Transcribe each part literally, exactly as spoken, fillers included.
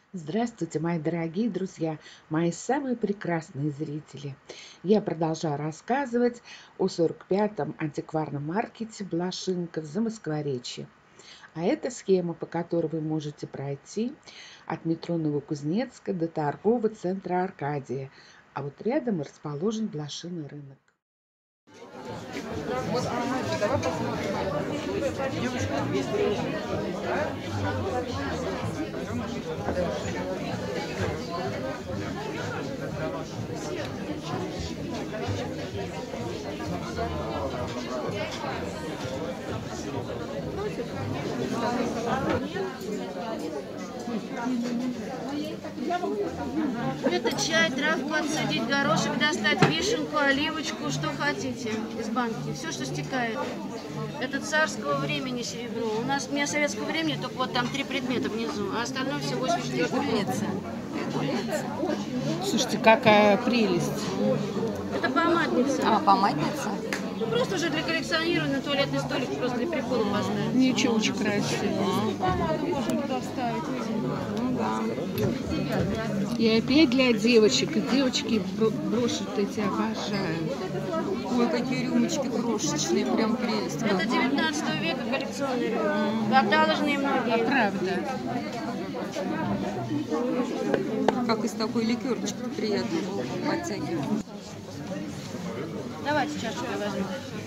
Здравствуйте, мои дорогие друзья, мои самые прекрасные зрители. Я продолжаю рассказывать о сорок пятом антикварном маркете Блошинка в Замоскворечье. А это схема, по которой вы можете пройти от метро Новокузнецка до торгового центра Аркадия. А вот рядом расположен блошиный рынок. Давай посмотрим. Это чай, травку отсадить, горошек достать, вишенку, оливочку, что хотите из банки. Все, что стекает. Это царского времени серебро. У нас у меня советского времени только вот там три предмета внизу, а остальное все восемьдесят лет. Слушайте, какая прелесть. Это помадница. А, помадница? Ну, просто уже для коллекционирования туалетный столик просто для прикола поставить. Ничего, очень красиво. Помаду можно туда вставить. Ну да. И опять для девочек. И девочки брошут эти обожают. Ой, какие рюмочки крошечные, прям прелесть. Это девятнадцатого века коллекционные рюмки. Каталожные многие. Правда. Как из такой ликерочки приятно было подтягивать. Давайте чашку я возьму.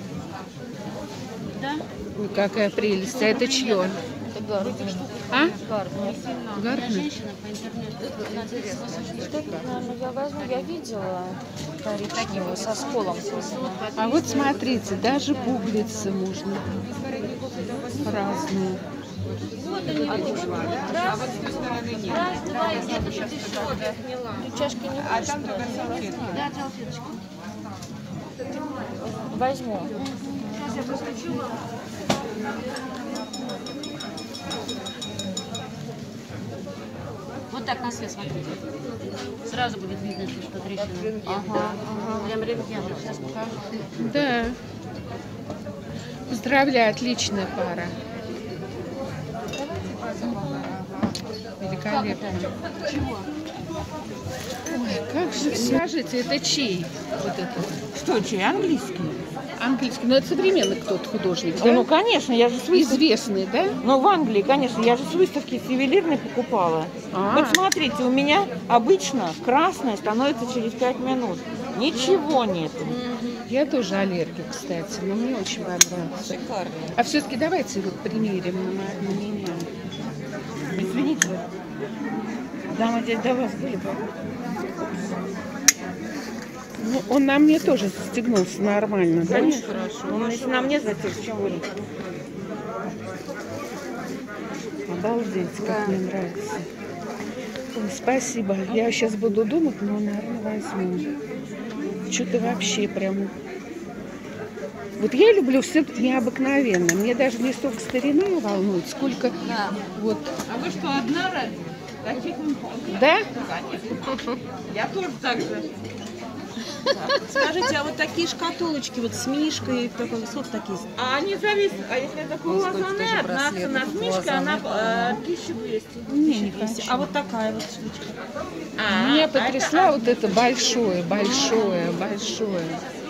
Да? Ой, какая прелесть. А это чье? Это Гарднер. А? Гарднер. Гарднер? Женщина по интернету. Что это, наверное, я возьму, я видела коричневую со сколом. А вот смотрите, даже пуговицы можно. Разные. Вот они. Раз, раз, два, и где-то сейчас Ты чашки не будешь брать? Да, салфеточку. Возьму. Сейчас я постучу вам. Вот так на свет смотрите. Сразу будет видно, если что трещина. Ага, ага. Прям рентген. Сейчас покажу. Да. Поздравляю, отличная пара. Великолепно. Чего? Ой, как же, скажите, это чей? Вот это? Что, чей? Английский? Английский. Ну, это современный кто-то художник, Да? да? Ну, конечно, я же с выставки... Известный, да? Ну, в Англии, конечно, я же с выставки ювелирной покупала. А. Вот смотрите, у меня обычно красное становится через пять минут. Ничего нету. Я тоже аллергик, кстати, но мне очень понравилось. Шикарно. А все-таки давайте вот примерим на, мо- на меня. Извините. Да, мы здесь до вас были бы. Ну, он на мне тоже застегнулся нормально, да? Конечно, хорошо. Он если на мне затек, чем вы? Обалдеть, как мне нравится. Ой, спасибо. Я сейчас буду думать, но, наверное, возьму. Что-то вообще прям... Вот я люблю все необыкновенно. Мне даже не столько старина волнует, сколько Да. вот... А вы что, одна разве? Таких Да? Я тоже так же. Скажите, а вот такие шкатулочки вот с мишкой, такой вот такие. А они зависят. А если это круассане, одна цена с мишкой, она э, тысяча двести. Не, не хочу. А вот такая вот штучка. Меня потрясла вот это большое, большое, большое.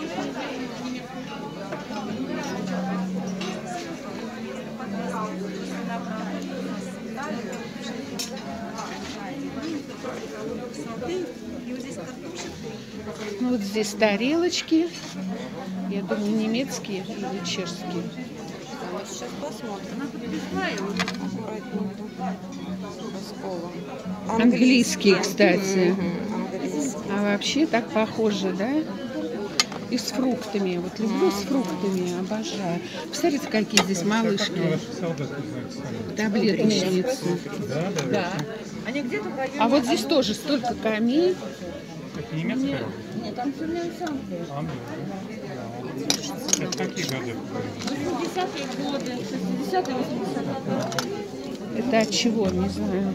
Ну, вот здесь тарелочки. Я думаю, немецкие или чешские. Вот сейчас посмотрим. Сколом. Английские, кстати. Мгм, английский. А вообще так похоже, да? И с фруктами. Вот люблю с фруктами, обожаю. Посмотрите, какие здесь малышки. Таблеточницы. Да. Они где-то в районе... А вот здесь тоже столько камей. Немецкая? Это какие годы? восьмидесятые годы, шестидесятые, восьмидесятые. Это от чего, не знаю.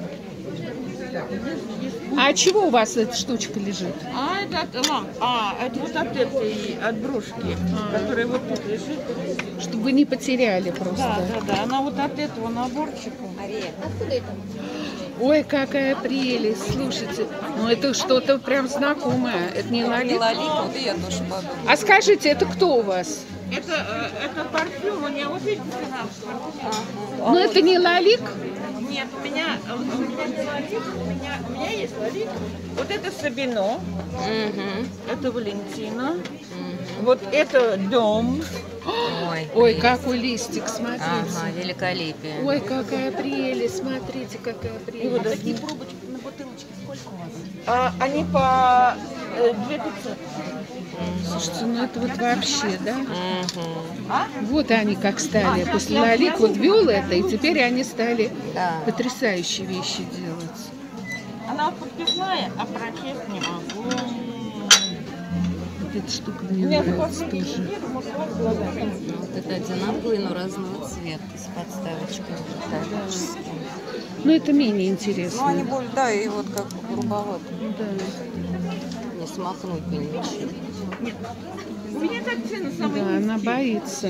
А от чего у вас эта штучка лежит? А, это от ламп. А, это вот от этой, от брошки, которая вот тут лежит. Чтобы вы не потеряли просто. Да, да, да. Она вот от этого наборчика. Ария. Откуда это? Ой, какая прелесть, слушайте. Ну, это что-то прям знакомое. Это не Не Лолик? Лолика, вот и я тоже подумала. А скажите, это кто у вас? Это, э, это парфюм, у меня, вот видите, Ну, это не Лолик? нет, у меня, у меня не Лолик, у меня, у меня есть Лолик. Вот это Сабино, это Валентина, вот это Дом. Ой, Ой, прелесть. какой листик, смотрите. Ага, великолепие. Ой, какая прелесть, смотрите, какая прелесть. Такие пробочки на бутылочке сколько у вас? А, они по э, две тысячи пятьсот. Слушайте, ну это вот вообще, да? Мгм. Вот они как стали. После Лолик вот вел это, и теперь они стали Да. потрясающие вещи делать. Она вот подписная, а прочесть не могу. Вот эта штука мне нравится тоже. Вот это одинаковые, но разного цвета, с подставочкой металлическими. Но это менее Ну, интересно. они более, да, и вот как бы грубовато. Да. Не смахнуть бы ничего. У меня так цены самые Да, она боится.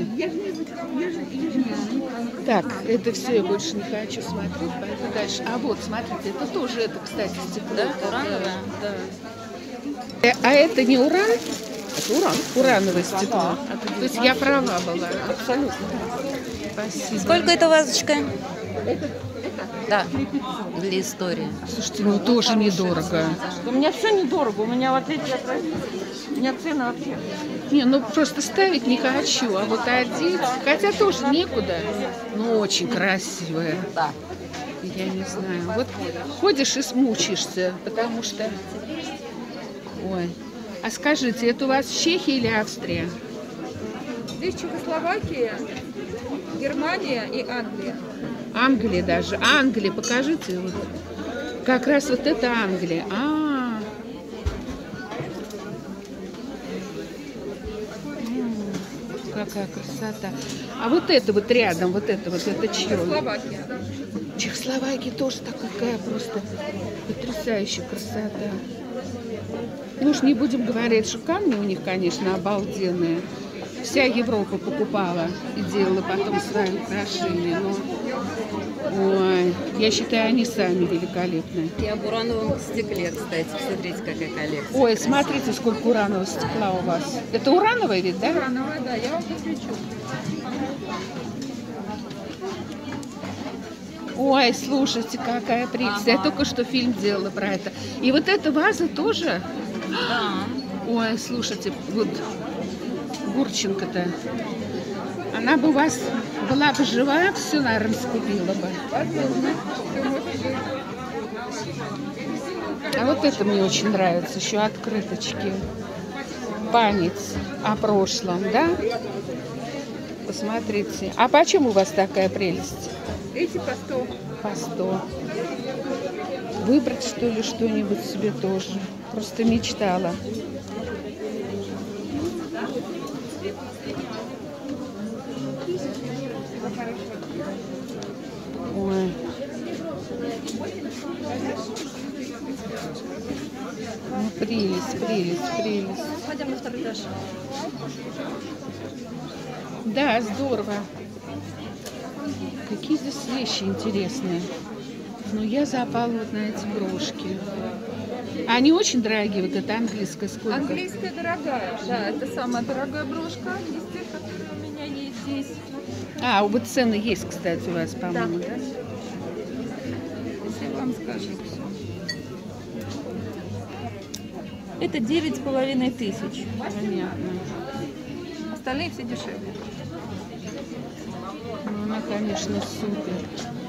Так, это все, я больше не хочу смотреть, пойду дальше. А вот, смотрите, это тоже, это, кстати, стекло. Да, урановое? Да. Э, А это не уран? Это уран. Урановое стекло. То есть я права была. Абсолютно. Спасибо. Сколько эта вазочка? Да, для истории. Слушайте, ну тоже недорого. У меня все недорого, у меня вот эти, у меня цены вообще. Не, ну просто ставить не хочу, а вот одеть, хотя тоже некуда, но очень красивая. Да. Я не знаю. Вот ходишь и смучишься, потому что... Ой. А скажите, это у вас Чехия или Австрия? Здесь Чехословакия, Германия и Англия. Англия даже. Англия, покажите. Вот. Как раз вот это Англия. А, М, какая красота. А вот это вот рядом, вот это вот, это чье? Словакия. Чехословакия тоже такая просто потрясающая красота. Ну уж не будем говорить, что камни у них, конечно, обалденные. Вся Европа покупала и делала потом свои украшения. Но, ой, я считаю, они сами великолепные. И об урановом стекле, кстати. Смотрите, какая коллекция. Ой, смотрите, сколько уранового стекла у вас. Это урановое ведь, да? Урановая, да, я вам посвечу. Ой, слушайте, какая прелесть. Я только что фильм делала про это. И вот эта ваза тоже? Да. Ой, слушайте, вот Гурченко-то, она бы у вас была бы жива, все, наверное, скупила бы. А вот это мне очень нравится, еще открыточки. Память о прошлом, да? Посмотрите. А почему у вас такая прелесть? Эти по сто. По сто. Выбрать, что ли, что-нибудь себе тоже. Просто мечтала. Ой. Ну, прелесть, прелесть, прелесть. Пойдем на второй этаж. Да, здорово. Какие здесь вещи интересные. Но я запала вот на эти брошки. Они очень дорогие, вот эта английская, сколько? Английская дорогая, да, это самая дорогая брошка из тех, которые у меня есть здесь. А, вот цены есть, кстати, у вас, по-моему, да? Если вам скажу. Это девять с половиной тысяч. Понятно. Остальные все дешевле. Ну, она, конечно, супер.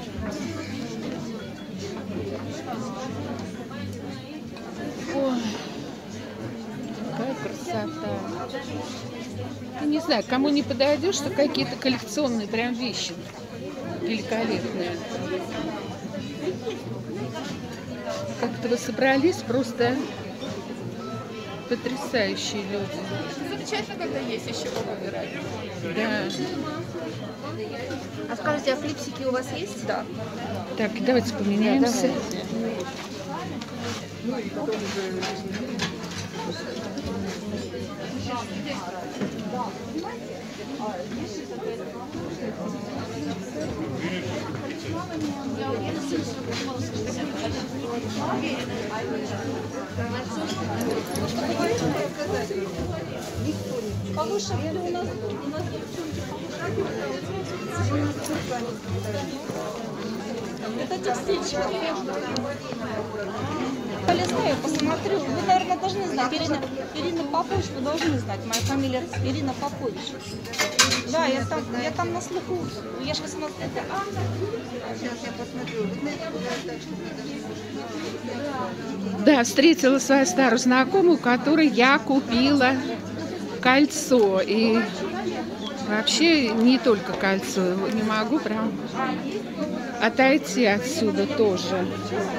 Ой, какая красота. Я не знаю, кому не подойдешь, что какие-то коллекционные прям вещи великолепные. Как-то вы собрались, просто потрясающие люди. Замечательно, когда есть еще кого выбирать. Да. А скажите, а флипсики у вас есть? Да. Так, давайте поменяемся. Повыше были у нас, у нас это текстильщик. Полистаю, посмотрю. Вы, наверное, должны знать. Ирина, Ирина Попович, вы должны знать. Моя фамилия Ирина Попович. Да, я там, я там на слуху. Я же восемнадцать лет. А, сейчас я посмотрю. Да, встретила свою старую знакомую, которой я купила кольцо. И вообще не только кольцо. Не могу прям отойти отсюда тоже.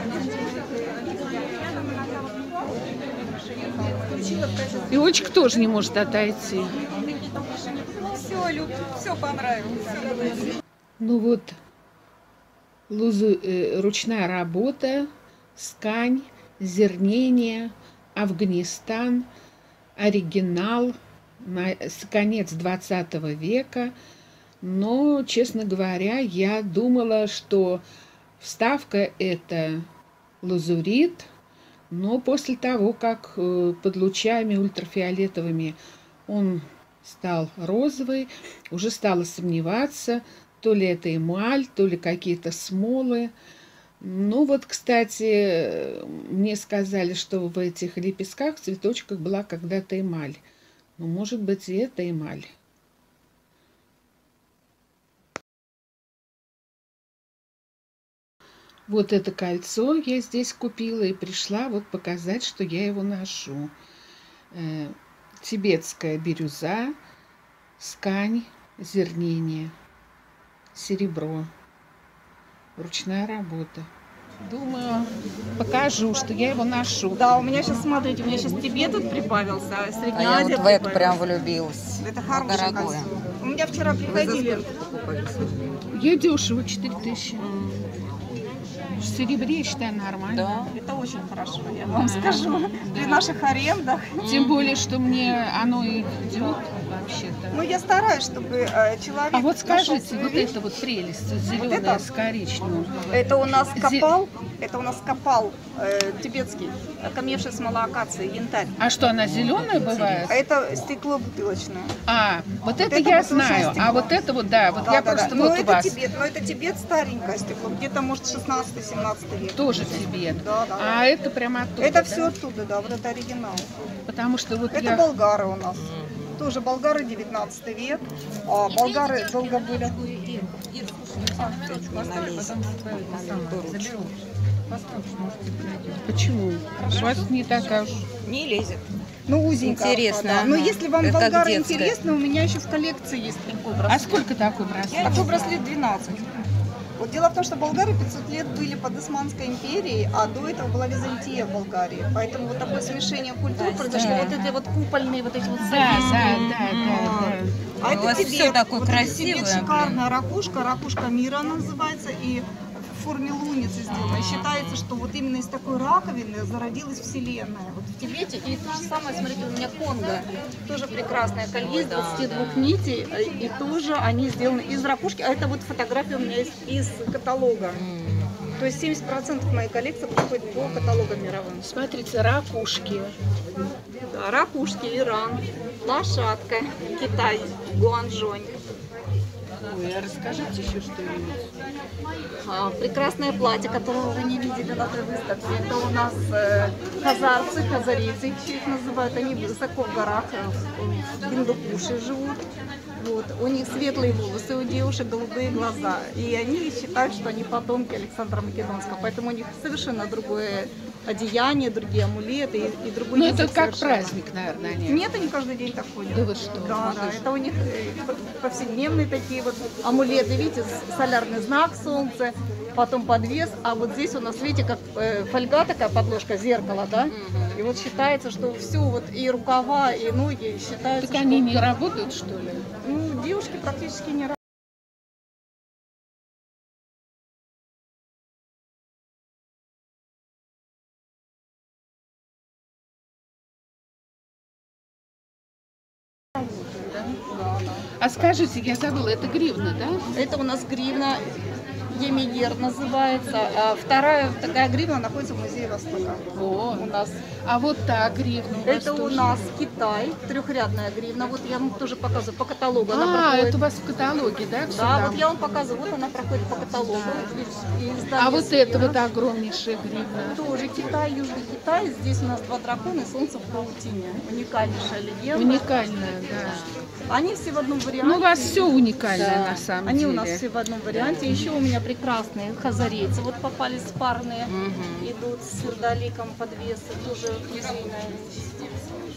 И Очка тоже не может отойти. Все, Люб, все понравилось. Ну вот, лузу, э, ручная работа, скань, зернение, Афганистан, оригинал, на, с конец двадцатого века. Но, честно говоря, я думала, что вставка это лазурит, но после того, как э, под лучами ультрафиолетовыми он стал розовый, уже стала сомневаться, то ли это эмаль, то ли какие-то смолы. Ну вот, кстати, мне сказали, что в этих лепестках, цветочках была когда-то эмаль. Ну, может быть, и это эмаль. Вот это кольцо я здесь купила и пришла вот показать, что я его ношу. Э, тибетская бирюза, скань, зернение, серебро, ручная работа. Думаю, покажу, что я его ношу. Да, у меня сейчас, смотрите, у меня сейчас Тибет тут прибавился, а А Средняя я Азия вот в это прибавилась. прям влюбилась. Это Ну, хорошее дорогое. кольцо. У меня вчера приходили. Я дешево, четыре тысячи. В серебре, я считаю, нормально. Да. Это очень хорошо, я вам скажу. При наших арендах. Тем более, что мне оно и идет вообще-то. Ну, я стараюсь, чтобы э, человек... А вот нашел скажите, свою вот вещь. это вот прелесть, зеленая это? с коричневым. Это у нас Зе- копал, это у нас копал э, тибетский, камевшая смола акации, янтарь. А что, она зеленая бывает? А это стекло бутылочное. А, вот это, это я бутылочное знаю. стекло. А вот это вот, да, вот Да, я да, просто да. вот но у это вас. Тибет, но это Тибет старенькое стекло, где-то может шестнадцатый-семнадцатый век. Тоже Тибет. Да, да. А это прямо оттуда, Это да? все оттуда, да, вот это оригинал. Потому что вот Это я... болгары у нас. Тоже болгары девятнадцатый век. А болгары долго были. Почему? У вас не такая уж... Не лезет. Ну, узенькая. Интересно, да. Но ага. если вам Это как болгары детская. интересны, у меня еще в коллекции есть такой А браслет. сколько такой браслет? Такой браслет двенадцать. Вот дело в том, что болгары пятьсот лет были под Османской империей, а до этого была Византия в Болгарии. Поэтому вот такое смешение культур произошло. Вот эти вот купольные вот эти вот Да, завесы. да, да, да, А У это вас Тибет. всё такое вот это красивое, Тибет, блин. шикарная ракушка, ракушка мира она называется, и в форме луницы сделана. И считается, что вот именно из такой раковины зародилась Вселенная. Вот в Тибете. И то же самое, смотрите, у меня Конго. Тоже прекрасное колье из двадцати двух нитей. И тоже они сделаны из ракушки. А это вот фотография у меня из, из каталога. То есть семьдесят процентов моей коллекции проходит по каталогам мировым. Смотрите, ракушки. Да, ракушки, Иран, лошадка, Китай, Гуанчжоу. Ой, а расскажите еще что-нибудь. А, прекрасное платье, которого вы не видели на той выставке. Это у нас э, хазарцы, хазарийцы их называют. Они высоко в горах, э, в Индокуше живут. Вот. У них светлые волосы, у девушек голубые глаза. И они считают, что они потомки Александра Македонского. Поэтому у них совершенно другое одеяние, другие амулеты и, и другой Ну, язык это как совершенно. праздник, наверное, они. Нет, они каждый день так ходят. Да вы что? Да, да, это у них э, повседневные такие вот амулеты, видите, солярный знак солнца, потом подвес, а вот здесь у нас, видите, как э, фольга такая, подложка, зеркало, да? И вот считается, что все, вот и рукава, и ноги считаются, Так что... они не работают, что ли? Ну, девушки практически не работают. Да, да. А скажите, я забыла, это гривна, да? Это у нас гривна, Емигер называется. А вторая такая гривна находится в музее Востока. О, У нас. а вот та гривна у вас Это у тоже. нас Китай, трехрядная гривна. Вот я вам тоже показываю по каталогу. Она А, проходит. это у вас в каталоге, да? всё Да, там? вот я вам показываю. Вот она проходит по каталогу. И- и издание А вот «Сфера». это вот огромнейшая гривна. Тоже Китай, Южный Китай. Здесь у нас два дракона и солнце в паутине. Уникальнейшая легенда. Уникальная, да. Они все в одном варианте. Ну, у вас все уникальное Да. на самом Они деле. у нас все в одном варианте. Еще у меня прекрасные хазарейцы. Вот попались парные. Идут с сердоликом подвесы. Тоже музейная вещь.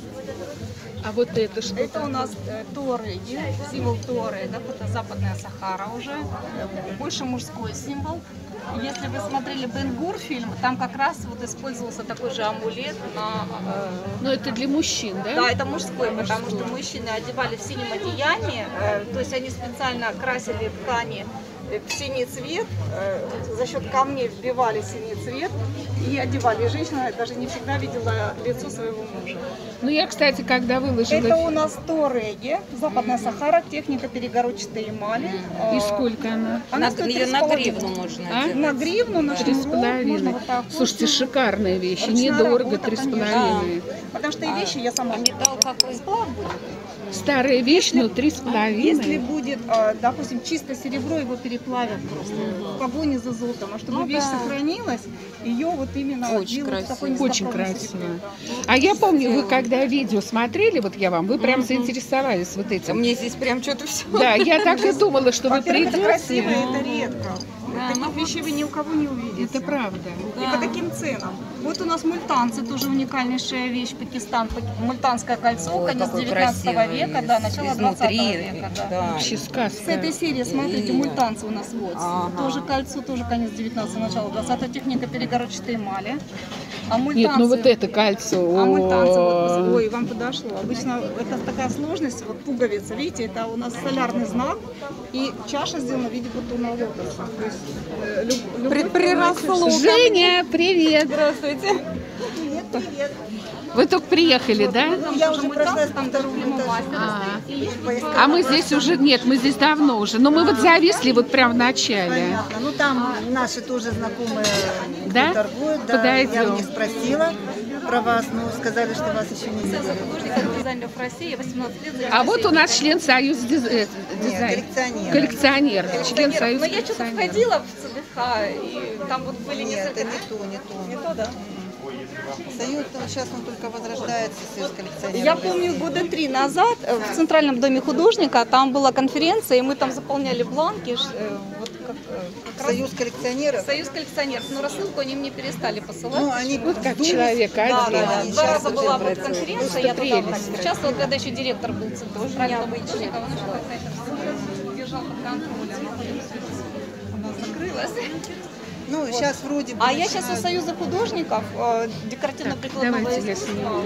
А вот это что? Это у нас э, Туареги, символ Туарега, это западная Сахара уже, э, больше мужской символ. Если вы смотрели Бен-Гур фильм, там как раз вот использовался такой же амулет на... э, Ну, это для мужчин, да? Да, это мужской, потому что мужчины одевали в синем одеянии, э, то есть они специально красили ткани э, в синий цвет, э, за счет камней вбивали синий цвет и одевали. И женщина даже не всегда видела лицо своего мужа. Ну, я, кстати, когда выложила... Это у нас Туареги, западная Сахара, техника перегородчатой эмали. И Э, сколько она? Она На, стоит ее три с на половиной. гривну можно А? одевать. На гривну, на Три с шнурок, можно половиной. вот так. Слушайте, шикарная вещь, Ручная недорого, работа, три с конечно. половиной. Потому что и вещи я сама А металл какой? сплав будет. Старая вещь, но три с Если половиной. будет, э, допустим, чисто серебро, его переплавят просто в погоне за золотом. А чтобы Ну вещь да. сохранилась, ее вот именно Очень делают в такой красиво. Очень низкопробный красиво. серебро. А я помню, вы когда видео смотрели, вот я вам, вы прям заинтересовались вот этим. Мне здесь прям что-то все. Да, я так и думала, что вы Во-первых, это красиво, придете. это редко. Таких вещей вы ни у кого не увидите. Это правда. И по таким ценам. Вот у нас мультанцы, тоже уникальнейшая вещь, Пакистан. Пак- Мультанское кольцо, Ой, конец какой девятнадцатого красивый, века, да, начало двадцатого изнутри, века. Да. да. Вообще С сказка. этой серии, смотрите, И- мультанцы у нас вот. Ага. Тоже кольцо, тоже конец девятнадцатого, начало двадцатого. Техника перегородчатой эмали. А мультанцы... Нет, ну вот это кольцо. А мультанцы, вот, О. ой, вам подошло. Обычно это такая сложность, вот пуговица, видите, это у нас солярный знак, и чаша сделана в виде бутона лотоса. То есть, э, люб- любой Приросло. Женя, привет. Здравствуйте. Привет, привет. Вы только приехали, да? Там я уже мультанцы, там дорогие мастера. А. А мы здесь уже, нет, мы здесь давно уже. Но мы вот зависли вот прям в начале. Понятно. Ну там наши тоже знакомые Да? тут торгуют. Да. Подойдем. Я у них спросила про вас, но сказали, что вас еще не видели. Художников, дизайнеров России, восемнадцать лет. А вот у нас член Союза диз- э, Нет, дизайн. коллекционер. Коллекционер. Член Союза Но я что-то коллекционеров. входила в ЦДХ, и там вот были Нет, несколько... это не то, не то. Не то, да? Союз, ну, сейчас он только возрождается, союз коллекционеров. Я помню, года три назад э, в Центральном доме художника там была конференция, и мы там заполняли бланки. ш- э, Вот как, э, как раз Союз коллекционеров. Союз коллекционеров. Но рассылку они мне перестали посылать. Ну, они Вот как вдумались. человек Да, один. да, да. они Два сейчас раза была вот очень конференция, я туда прелесть. участвовала, когда еще директор был Центрального дома художника. Он что это держал под контролем. Она закрылась. Ну, сейчас вроде бы А я сейчас у начинают. Союза художников э, декоративно-прикладного давайте я искусства. сниму.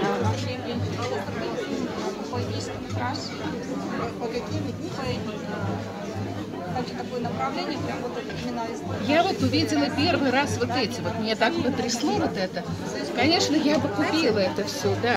По каким? Хочу такое направление, прям вот это именно из- Я вот увидела первый раз вот эти вот. Мне так потрясло вот это. Конечно, я бы купила это все, да.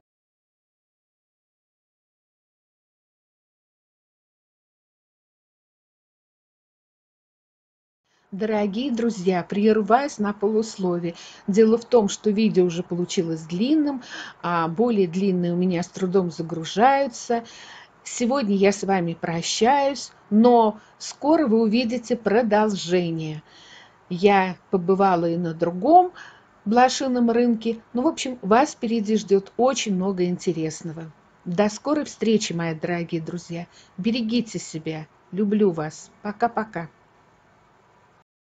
Дорогие друзья, прерываясь на полусловие. Дело в том, что видео уже получилось длинным, а более длинные у меня с трудом загружаются. Сегодня я с вами прощаюсь, но скоро вы увидите продолжение. Я побывала и на другом блошином рынке. Ну, в общем, вас впереди ждет очень много интересного. До скорой встречи, мои дорогие друзья. Берегите себя. Люблю вас. Пока-пока.